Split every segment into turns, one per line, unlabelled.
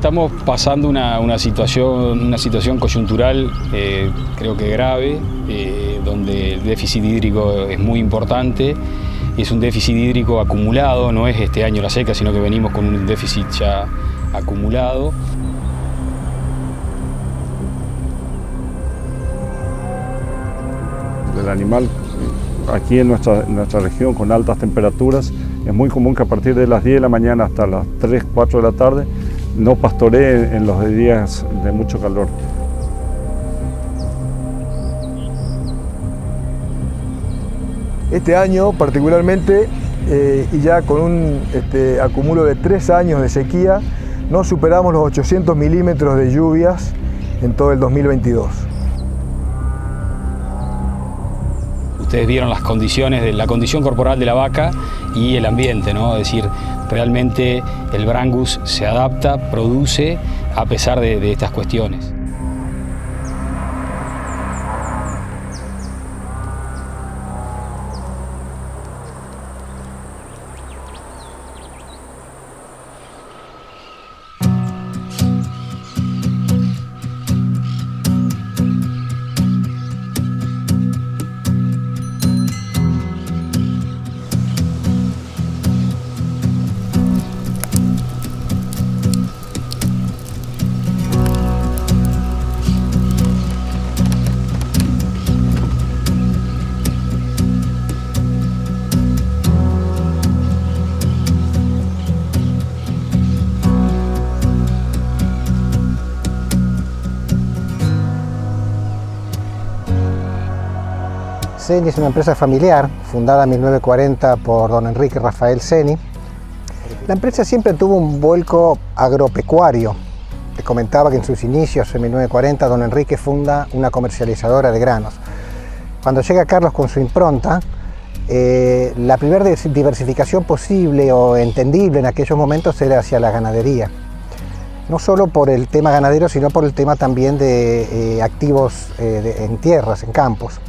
estamos pasando una situación coyuntural, creo que grave, donde el déficit hídrico es muy importante. Es un déficit hídrico acumulado, no es este año la seca, sino que venimos con un déficit ya acumulado.
El animal aquí en nuestra región con altas temperaturas es muy común que a partir de las 10 de la mañana hasta las 3, 4 de la tarde no pastoree en los días de mucho calor.
Este año particularmente, y ya con un acumulo de 3 años de sequía, no superamos los 800 milímetros de lluvias en todo el 2022.
Ustedes vieron las condiciones, la condición corporal de la vaca y el ambiente, ¿no? Es decir, realmente el Brangus se adapta, produce a pesar de estas cuestiones.
Seni es una empresa familiar, fundada en 1940 por don Enrique Rafael Seni. La empresa siempre tuvo un vuelco agropecuario. Te comentaba que en sus inicios, en 1940, don Enrique funda una comercializadora de granos. Cuando llega Carlos con su impronta, la primera diversificación posible o entendible en aquellos momentos era hacia la ganadería. No solo por el tema ganadero, sino por el tema también de activos en tierras, en campos.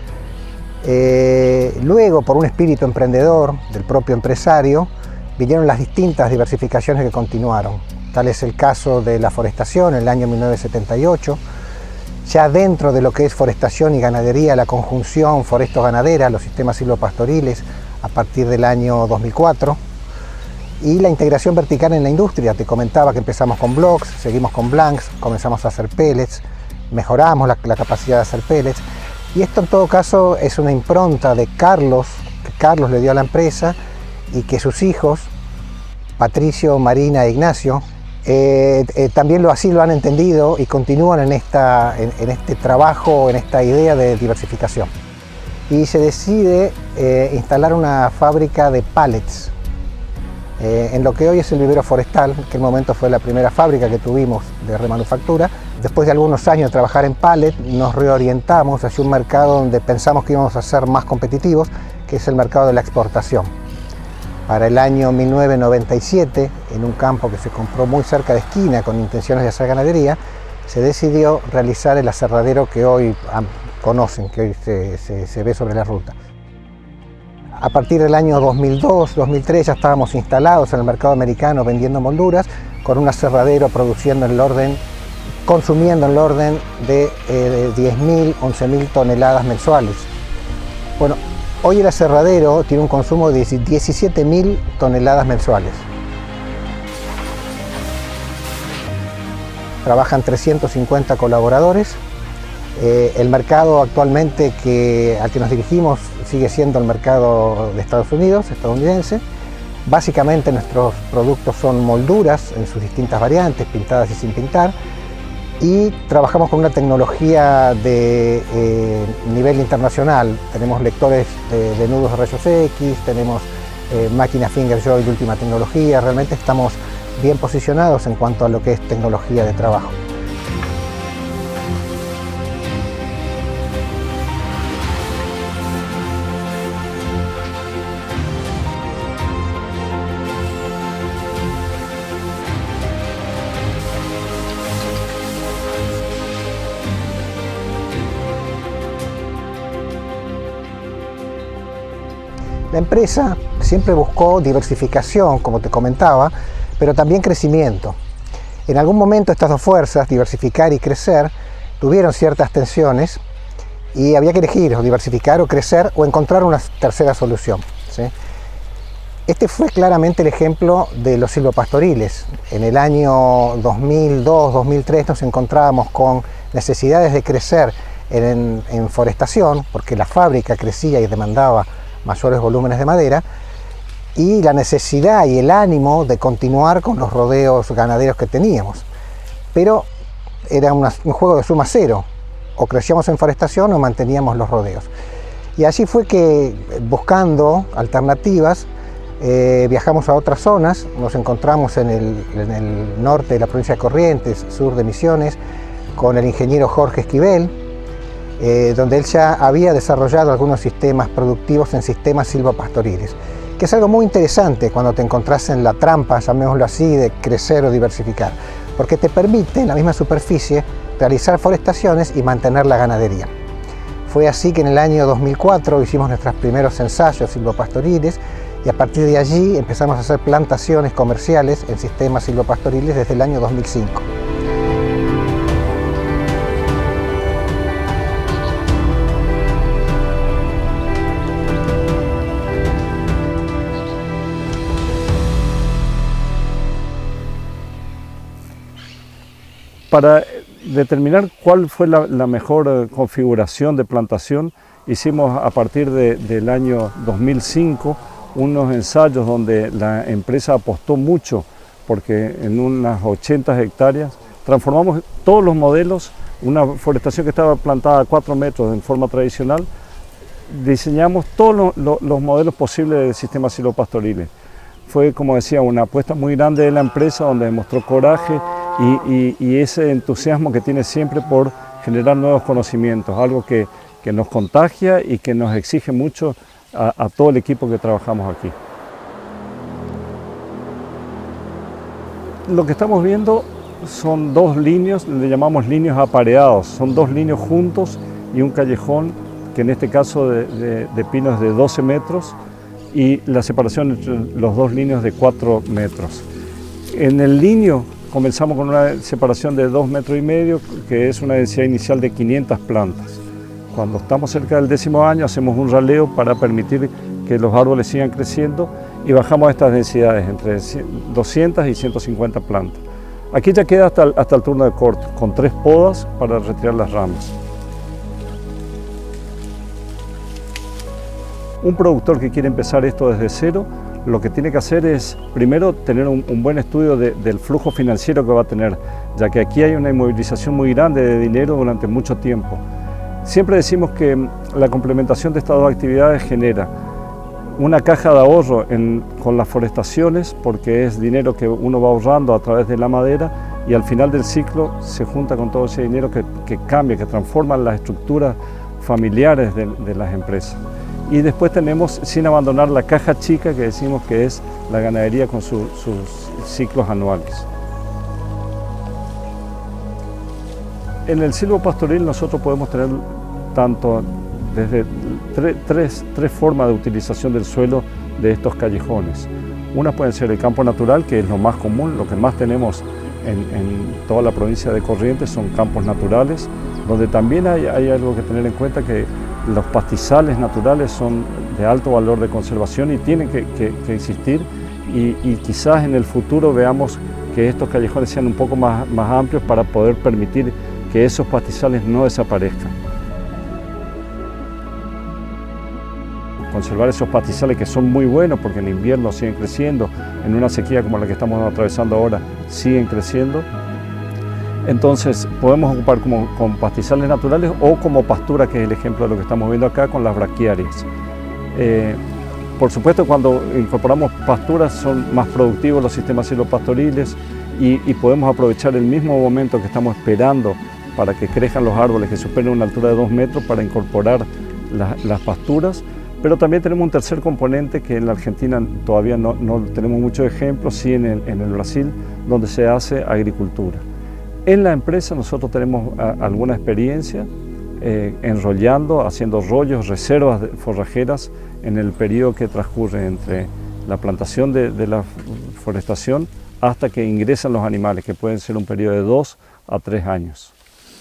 Luego, por un espíritu emprendedor del propio empresario, vinieron las distintas diversificaciones que continuaron. Tal es el caso de la forestación en el año 1978, ya dentro de lo que es forestación y ganadería, la conjunción foresto-ganadera, los sistemas silvopastoriles a partir del año 2004, y la integración vertical en la industria. Te comentaba que empezamos con blocks, seguimos con blanks, comenzamos a hacer pellets, mejoramos la capacidad de hacer pellets. Y esto en todo caso es una impronta de Carlos, que Carlos le dio a la empresa y que sus hijos, Patricio, Marina e Ignacio, también así lo han entendido y continúan en este trabajo, en esta idea de diversificación. Y se decide instalar una fábrica de pallets en lo que hoy es el vivero forestal, que en el momento fue la primera fábrica que tuvimos de remanufactura. Después de algunos años de trabajar en pallet, nos reorientamos hacia un mercado donde pensamos que íbamos a ser más competitivos, que es el mercado de la exportación. Para el año 1997, en un campo que se compró muy cerca de Esquina con intenciones de hacer ganadería, se decidió realizar el aserradero que hoy conocen, que hoy se ve sobre la ruta. A partir del año 2002-2003 ya estábamos instalados en el mercado americano vendiendo molduras, con un aserradero produciendo en el orden, consumiendo en el orden de 10.000, 11.000 toneladas mensuales. Bueno, hoy el aserradero tiene un consumo de 17.000 toneladas mensuales. Trabajan 350 colaboradores. El mercado actualmente al que nos dirigimos sigue siendo el mercado de Estados Unidos, estadounidense. Básicamente nuestros productos son molduras en sus distintas variantes, pintadas y sin pintar, y trabajamos con una tecnología de nivel internacional. Tenemos lectores de nudos de rayos X, tenemos máquinas Fingerjoy de última tecnología. Realmente estamos bien posicionados en cuanto a lo que es tecnología de trabajo. La empresa siempre buscó diversificación, como te comentaba, pero también crecimiento. En algún momento estas dos fuerzas, diversificar y crecer, tuvieron ciertas tensiones y había que elegir o diversificar o crecer o encontrar una tercera solución, ¿sí? Este fue claramente el ejemplo de los silvopastoriles. En el año 2002-2003 nos encontrábamos con necesidades de crecer en forestación, porque la fábrica crecía y demandaba mayores volúmenes de madera, y la necesidad y el ánimo de continuar con los rodeos ganaderos que teníamos. Pero era un juego de suma cero, o crecíamos en forestación o manteníamos los rodeos. Y así fue que, buscando alternativas, viajamos a otras zonas, nos encontramos en el norte de la provincia de Corrientes, sur de Misiones, con el ingeniero Jorge Esquivel, donde él ya había desarrollado algunos sistemas productivos en sistemas silvopastoriles, que es algo muy interesante cuando te encontrás en la trampa, llamémoslo así, de crecer o diversificar, porque te permite en la misma superficie realizar forestaciones y mantener la ganadería. Fue así que en el año 2004 hicimos nuestros primeros ensayos silvopastoriles y a partir de allí empezamos a hacer plantaciones comerciales en sistemas silvopastoriles desde el año 2005.
Para determinar cuál fue la mejor configuración de plantación, hicimos a partir del año 2005 unos ensayos donde la empresa apostó mucho, porque en unas 80 hectáreas transformamos todos los modelos, una forestación que estaba plantada a 4 metros en forma tradicional, diseñamos todos los modelos posibles de sistemas silvopastoriles. Fue, como decía, una apuesta muy grande de la empresa donde demostró coraje y ese entusiasmo que tiene siempre por generar nuevos conocimientos, algo que nos contagia y que nos exige mucho a todo el equipo que trabajamos aquí. Lo que estamos viendo son dos líneas, le llamamos líneas apareados, son dos líneas juntos y un callejón que en este caso de pinos de 12 metros y la separación entre los dos líneas de 4 metros. En el lineo comenzamos con una separación de 2,5 metros, que es una densidad inicial de 500 plantas. Cuando estamos cerca del 10º año hacemos un raleo para permitir que los árboles sigan creciendo y bajamos a estas densidades entre 200 y 150 plantas. Aquí ya queda hasta el turno de corte, con 3 podas para retirar las ramas. Un productor que quiere empezar esto desde cero, lo que tiene que hacer es primero tener un buen estudio del flujo financiero que va a tener, ya que aquí hay una inmovilización muy grande de dinero durante mucho tiempo. Siempre decimos que la complementación de estas dos actividades genera una caja de ahorro con las forestaciones, porque es dinero que uno va ahorrando a través de la madera y al final del ciclo se junta con todo ese dinero que cambia, que transforma las estructuras familiares de las empresas. Y después tenemos, sin abandonar, la caja chica que decimos que es la ganadería con sus ciclos anuales. En el silvopastoril nosotros podemos tener tanto desde tres formas de utilización del suelo de estos callejones. Una puede ser el campo natural, que es lo más común, lo que más tenemos en toda la provincia de Corrientes son campos naturales, donde también hay algo que tener en cuenta, que los pastizales naturales son de alto valor de conservación y tienen que existir y quizás en el futuro veamos que estos callejones sean un poco más amplios para poder permitir que esos pastizales no desaparezcan. Conservar esos pastizales que son muy buenos porque en invierno siguen creciendo, en una sequía como la que estamos atravesando ahora siguen creciendo. Entonces podemos ocupar con pastizales naturales o como pastura, que es el ejemplo de lo que estamos viendo acá con las braquiarias. Por supuesto, cuando incorporamos pasturas son más productivos los sistemas silvopastoriles y podemos aprovechar el mismo momento que estamos esperando para que crezcan los árboles que superen una altura de 2 metros para incorporar las pasturas. Pero también tenemos un tercer componente que en la Argentina todavía no tenemos muchos ejemplos, sí en el Brasil, donde se hace agricultura. En la empresa nosotros tenemos alguna experiencia enrollando, haciendo rollos, reservas forrajeras en el periodo que transcurre entre la plantación de la forestación hasta que ingresan los animales, que pueden ser un periodo de 2 a 3 años.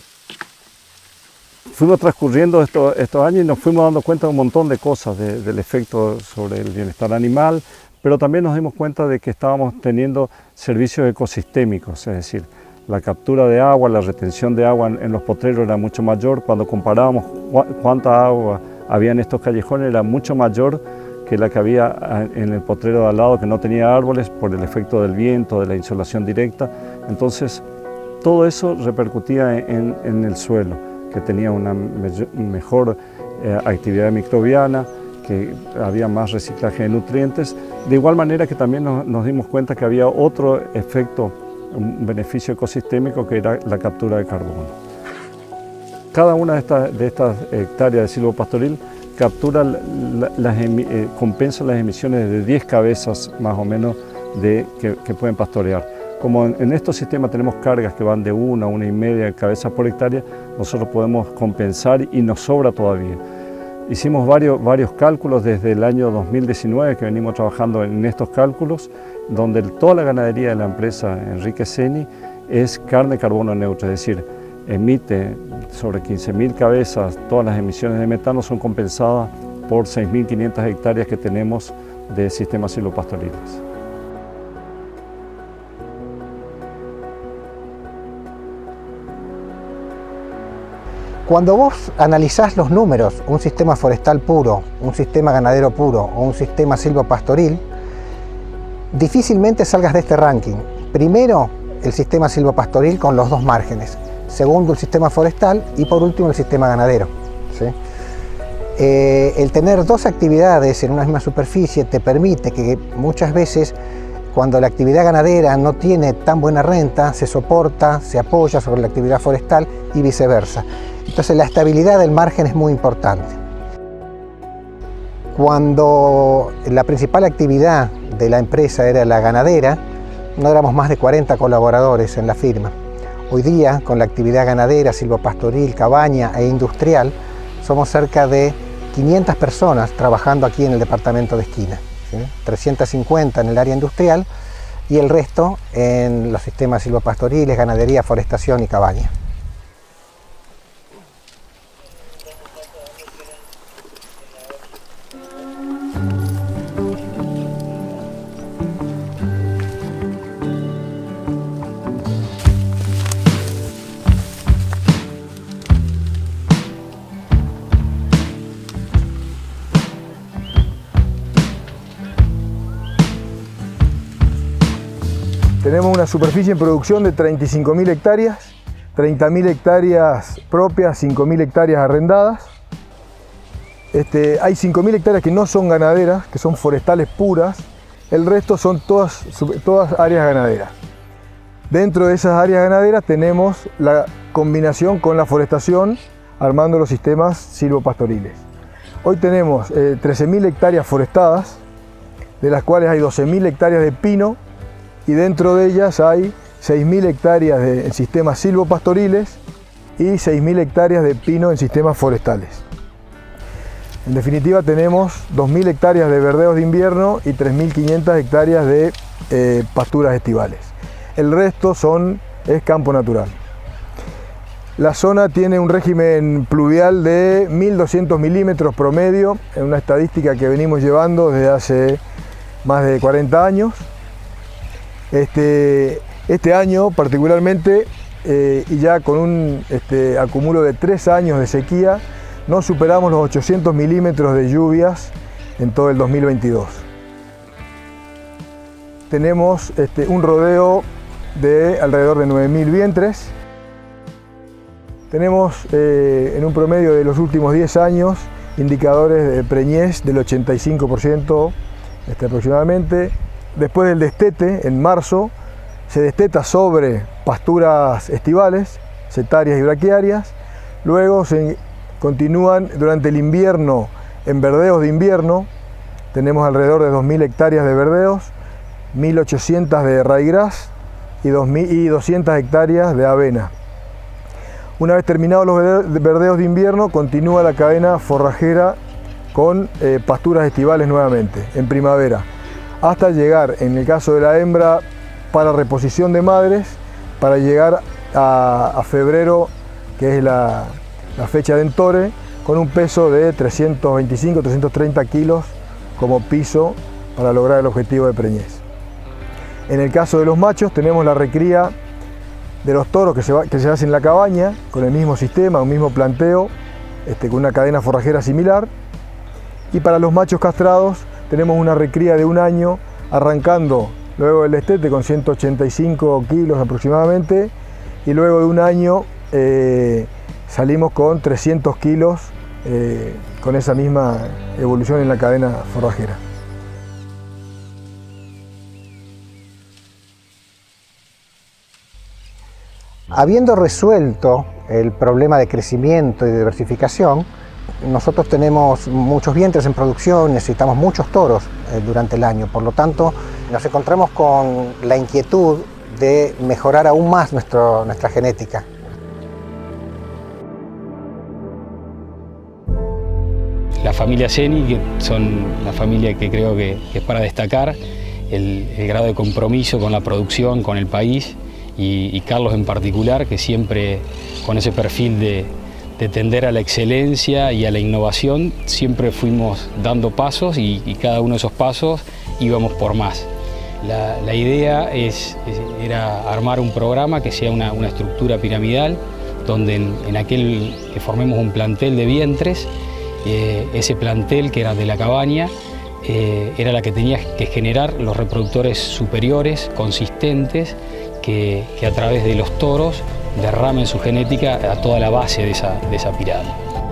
Fuimos transcurriendo estos años y nos fuimos dando cuenta de un montón de cosas del efecto sobre el bienestar animal, pero también nos dimos cuenta de que estábamos teniendo servicios ecosistémicos, es decir, la captura de agua, la retención de agua en los potreros era mucho mayor. Cuando comparábamos cuánta agua había en estos callejones, era mucho mayor que la que había en el potrero de al lado, que no tenía árboles por el efecto del viento, de la insolación directa. Entonces, todo eso repercutía en el suelo, que tenía una mejor actividad microbiana, que había más reciclaje de nutrientes. De igual manera que también nos dimos cuenta que había otro efecto, un beneficio ecosistémico, que era la captura de carbono. Cada una de estas hectáreas de silvopastoril captura, compensa las emisiones de 10 cabezas más o menos que pueden pastorear. Como en estos sistemas tenemos cargas que van de 1 a 1,5 cabezas por hectárea, nosotros podemos compensar y nos sobra todavía. Hicimos varios cálculos desde el año 2019 que venimos trabajando en estos cálculos, donde toda la ganadería de la empresa Enrique Seni es carne carbono neutra, es decir, emite sobre 15.000 cabezas, todas las emisiones de metano son compensadas por 6.500 hectáreas que tenemos de sistemas silvopastoriles.
Cuando vos analizás los números, un sistema forestal puro, un sistema ganadero puro o un sistema silvopastoril, difícilmente salgas de este ranking. Primero, el sistema silvopastoril con los dos márgenes. Segundo, el sistema forestal y por último, el sistema ganadero. ¿Sí? El tener dos actividades en una misma superficie te permite que muchas veces, cuando la actividad ganadera no tiene tan buena renta, se soporta, se apoya sobre la actividad forestal y viceversa. Entonces la estabilidad del margen es muy importante. Cuando la principal actividad de la empresa era la ganadera, no éramos más de 40 colaboradores en la firma. Hoy día, con la actividad ganadera, silvopastoril, cabaña e industrial, somos cerca de 500 personas trabajando aquí en el departamento de Esquina, ¿sí? 350 en el área industrial y el resto en los sistemas silvopastoriles, ganadería, forestación y cabaña.
Tenemos una superficie en producción de 35.000 hectáreas, 30.000 hectáreas propias, 5.000 hectáreas arrendadas. Hay 5.000 hectáreas que no son ganaderas, que son forestales puras. El resto son todas áreas ganaderas. Dentro de esas áreas ganaderas tenemos la combinación con la forestación, armando los sistemas silvopastoriles. Hoy tenemos 13.000 hectáreas forestadas, de las cuales hay 12.000 hectáreas de pino, y dentro de ellas hay 6.000 hectáreas en sistemas silvopastoriles y 6.000 hectáreas de pino en sistemas forestales. En definitiva, tenemos 2.000 hectáreas de verdeos de invierno y 3.500 hectáreas de pasturas estivales. El resto es campo natural. La zona tiene un régimen pluvial de 1.200 milímetros promedio, en una estadística que venimos llevando desde hace más de 40 años. Este año particularmente, y ya con un acumulo de 3 años de sequía, no superamos los 800 milímetros de lluvias en todo el 2022. Tenemos un rodeo de alrededor de 9.000 vientres. Tenemos en un promedio de los últimos 10 años indicadores de preñez del 85% aproximadamente. Después del destete, en marzo, se desteta sobre pasturas estivales, setarias y braquiarias. Luego se continúan durante el invierno en verdeos de invierno. Tenemos alrededor de 2.000 hectáreas de verdeos, 1.800 de ryegrass y 200 hectáreas de avena. Una vez terminados los verdeos de invierno, continúa la cadena forrajera con pasturas estivales nuevamente, en primavera, hasta llegar, en el caso de la hembra para reposición de madres para llegar a febrero, que es la fecha de entore, con un peso de 325-330 kilos como piso para lograr el objetivo de preñez. En el caso de los machos tenemos la recría de los toros que se hace en la cabaña, con el mismo sistema, un mismo planteo, con una cadena forrajera similar. Y para los machos castrados tenemos una recría de un año, arrancando luego del destete con 185 kilos aproximadamente, y luego de un año salimos con 300 kilos con esa misma evolución en la cadena forrajera.
Habiendo resuelto el problema de crecimiento y de diversificación, nosotros tenemos muchos vientres en producción, necesitamos muchos toros durante el año, por lo tanto nos encontramos con la inquietud de mejorar aún más nuestra genética.
La familia Ceni, que son la familia que creo que es para destacar, el grado de compromiso con la producción, con el país, y Carlos en particular, que siempre con ese perfil de tender a la excelencia y a la innovación, siempre fuimos dando pasos y cada uno de esos pasos íbamos por más. La idea era armar un programa que sea una estructura piramidal, donde en aquel que formemos un plantel de vientres, ese plantel que era de la cabaña, era la que tenía que generar los reproductores superiores, consistentes, que a través de los toros derramen su genética a toda la base de esa pirámide.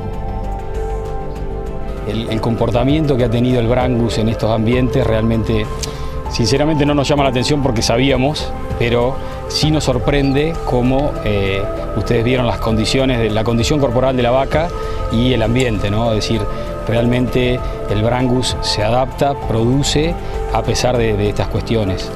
El comportamiento que ha tenido el Brangus en estos ambientes realmente, sinceramente, no nos llama la atención porque sabíamos, pero sí nos sorprende cómo ustedes vieron las condiciones, la condición corporal de la vaca y el ambiente, ¿no? Es decir, realmente el Brangus se adapta, produce a pesar de estas cuestiones.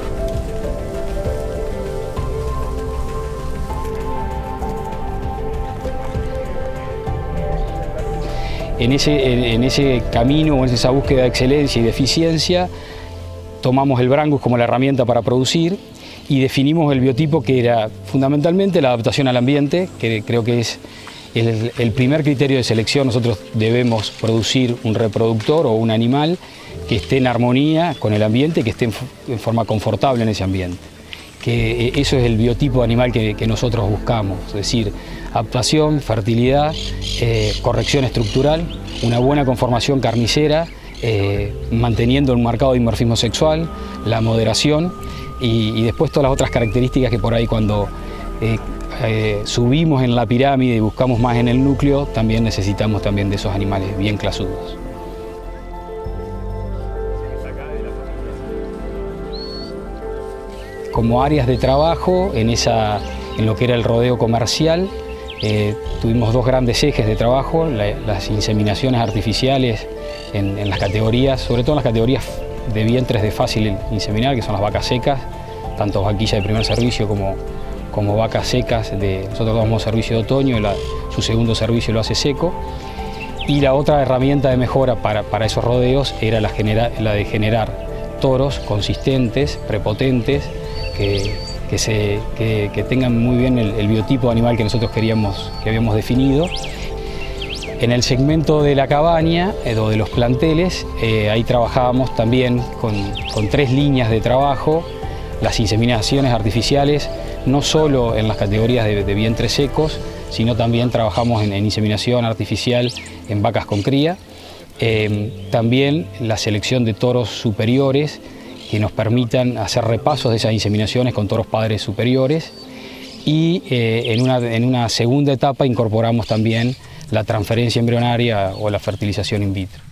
En ese camino, o en esa búsqueda de excelencia y de eficiencia, tomamos el Brangus como la herramienta para producir y definimos el biotipo, que era fundamentalmente la adaptación al ambiente, que creo que es el primer criterio de selección. Nosotros debemos producir un reproductor o un animal que esté en armonía con el ambiente, que esté en forma confortable en ese ambiente. Que eso es el biotipo animal que nosotros buscamos, es decir, adaptación, fertilidad, corrección estructural, una buena conformación carnicera, manteniendo un marcado dimorfismo sexual, la moderación y después todas las otras características que por ahí cuando subimos en la pirámide y buscamos más en el núcleo, también necesitamos también de esos animales bien clasudos. Como áreas de trabajo, en lo que era el rodeo comercial, tuvimos dos grandes ejes de trabajo: las inseminaciones artificiales en las categorías, sobre todo en las categorías de vientres de fácil inseminar, que son las vacas secas, tanto vaquilla de primer servicio como vacas secas. Nosotros damos servicio de otoño y su segundo servicio lo hace seco. Y la otra herramienta de mejora para esos rodeos era la de generar toros consistentes, prepotentes, que tengan muy bien el biotipo animal que nosotros que habíamos definido. En el segmento de la cabaña o de los planteles, ahí trabajábamos también con tres líneas de trabajo: las inseminaciones artificiales, no solo en las categorías de vientres secos, sino también trabajamos en inseminación artificial en vacas con cría. También la selección de toros superiores que nos permitan hacer repasos de esas inseminaciones con toros padres superiores, y en una segunda etapa incorporamos también la transferencia embrionaria o la fertilización in vitro.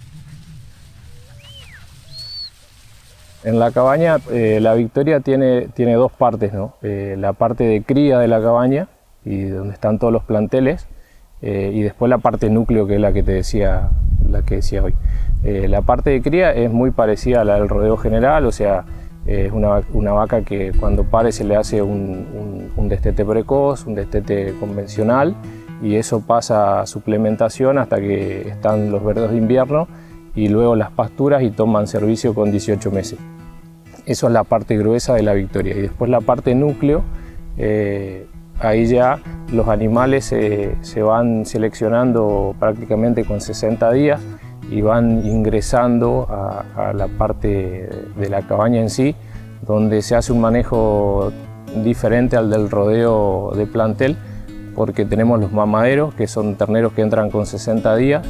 En la cabaña la victoria tiene dos partes, ¿no? La parte de cría de la cabaña, y donde están todos los planteles, y después la parte núcleo, que es la que decía hoy. La parte de cría es muy parecida a la del rodeo general, o sea, es una vaca que cuando pare se le hace un destete precoz, un destete convencional, y eso pasa a suplementación hasta que están los verdes de invierno y luego las pasturas, y toman servicio con 18 meses. Eso es la parte gruesa de la victoria. Y después la parte núcleo, ahí ya los animales se van seleccionando prácticamente con 60 días y van ingresando a la parte de la cabaña en sí, donde se hace un manejo diferente al del rodeo de plantel, porque tenemos los mamaderos, que son terneros que entran con 60 días,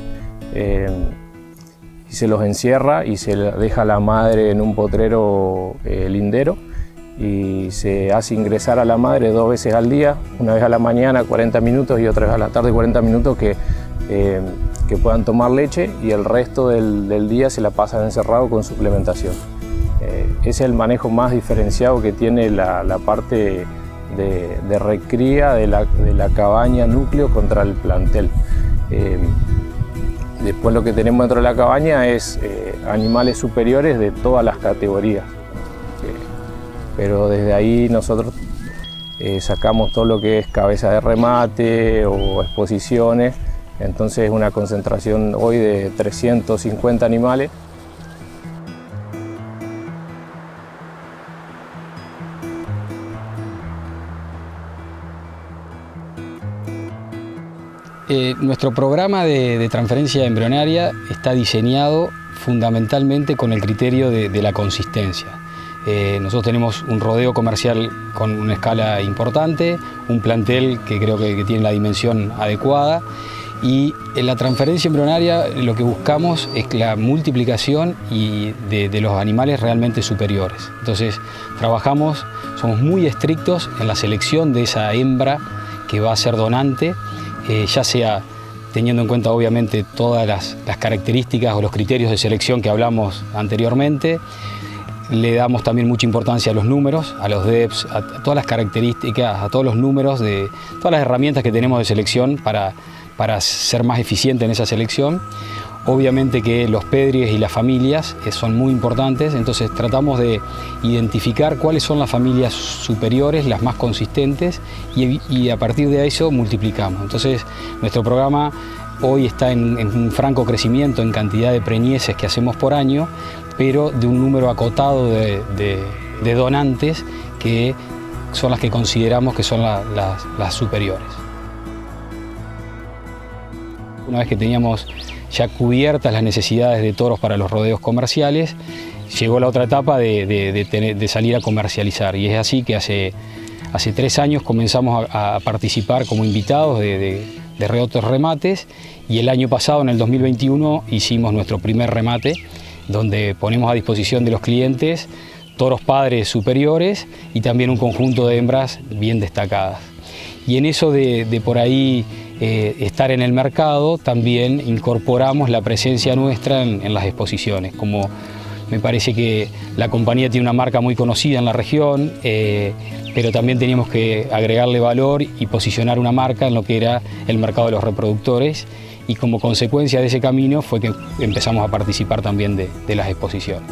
y se los encierra y se deja a la madre en un potrero lindero, y se hace ingresar a la madre 2 veces al día, una vez a la mañana 40 minutos y otra vez a la tarde 40 minutos que puedan tomar leche, y el resto del día se la pasan encerrado con suplementación. Ese es el manejo más diferenciado que tiene la parte de recría de la cabaña núcleo contra el plantel. Después lo que tenemos dentro de la cabaña es animales superiores de todas las categorías. Pero desde ahí nosotros sacamos todo lo que es cabeza de remate o exposiciones. Entonces es una concentración hoy de 350 animales.
Nuestro programa de transferencia embrionaria está diseñado fundamentalmente con el criterio de la consistencia. Nosotros tenemos un rodeo comercial con una escala importante, un plantel que creo que tiene la dimensión adecuada, y en la transferencia embrionaria lo que buscamos es la multiplicación de los animales realmente superiores. Entonces somos muy estrictos en la selección de esa hembra que va a ser donante, ya sea teniendo en cuenta obviamente todas las características o los criterios de selección que hablamos anteriormente. Le damos también mucha importancia a los números, a los DEPs, a todas las características, a todos los números, de todas las herramientas que tenemos de selección para ser más eficiente en esa selección. Obviamente que los pedries y las familias son muy importantes, entonces tratamos de identificar cuáles son las familias superiores, las más consistentes, y a partir de eso multiplicamos. Entonces nuestro programa hoy está en un franco crecimiento en cantidad de preñeces que hacemos por año, pero de un número acotado de donantes que son las que consideramos que son las superiores. Una vez que teníamos ya cubiertas las necesidades de toros para los rodeos comerciales, llegó la otra etapa de salir a comercializar, y es así que hace 3 años comenzamos a participar como invitados de otros remates, y el año pasado, en el 2021, hicimos nuestro primer remate, donde ponemos a disposición de los clientes toros padres superiores y también un conjunto de hembras bien destacadas. Y en eso de por ahí estar en el mercado, también incorporamos la presencia nuestra en las exposiciones. Como me parece que la compañía tiene una marca muy conocida en la región, pero también teníamos que agregarle valor y posicionar una marca en lo que era el mercado de los reproductores, y como consecuencia de ese camino fue que empezamos a participar también de las exposiciones.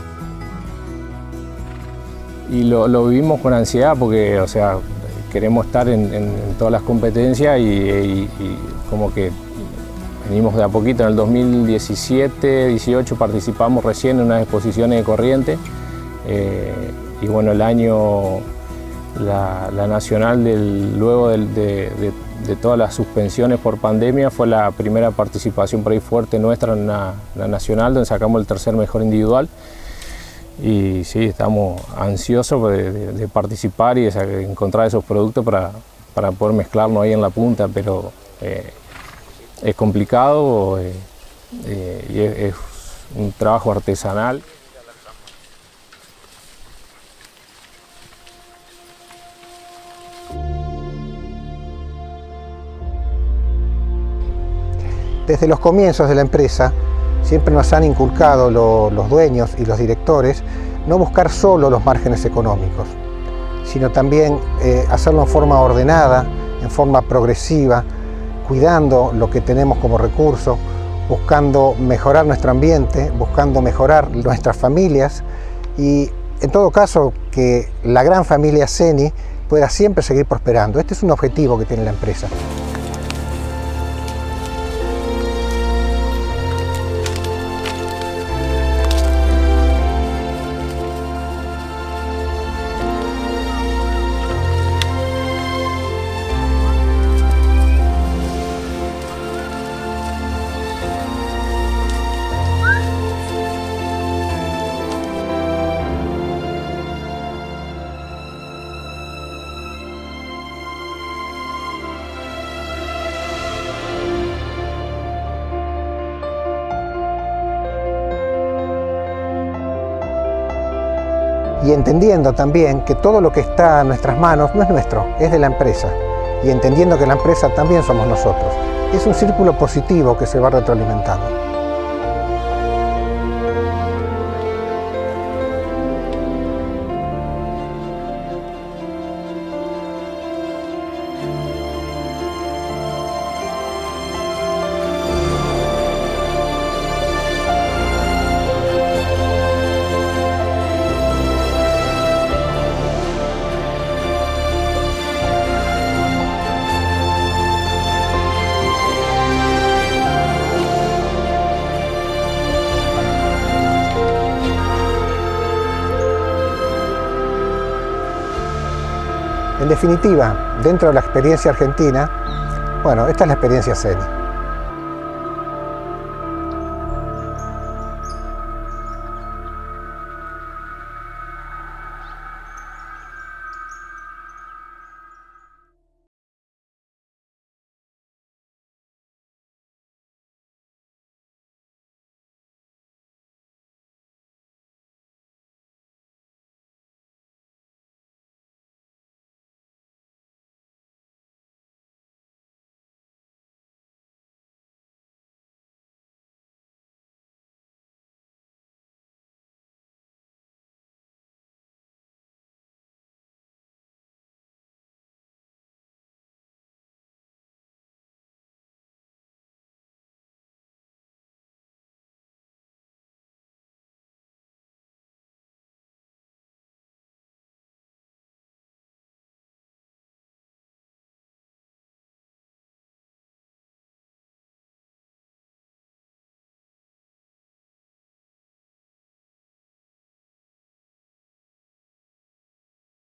Y lo vivimos con ansiedad porque, o sea, queremos estar en todas las competencias y como que venimos de a poquito. En el 2017, 18 participamos recién en unas exposiciones de Corrientes, y bueno, el año, la nacional luego de todas las suspensiones por pandemia, fue la primera participación por ahí fuerte nuestra en la nacional, donde sacamos el tercer mejor individual. Y sí, estamos ansiosos de participar y de encontrar esos productos para poder mezclarnos ahí en la punta, pero es complicado y es un trabajo artesanal.
Desde los comienzos de la empresa siempre nos han inculcado los dueños y los directores no buscar solo los márgenes económicos, sino también hacerlo en forma ordenada, en forma progresiva, cuidando lo que tenemos como recurso, buscando mejorar nuestro ambiente, buscando mejorar nuestras familias y, en todo caso, que la gran familia Ceni pueda siempre seguir prosperando. Este es un objetivo que tiene la empresa. y entendiendo también que todo lo que está en nuestras manos no es nuestro, es de la empresa, y entendiendo que la empresa también somos nosotros. Es un círculo positivo que se va retroalimentando. En definitiva, dentro de la experiencia argentina, bueno, esta es la experiencia CENI.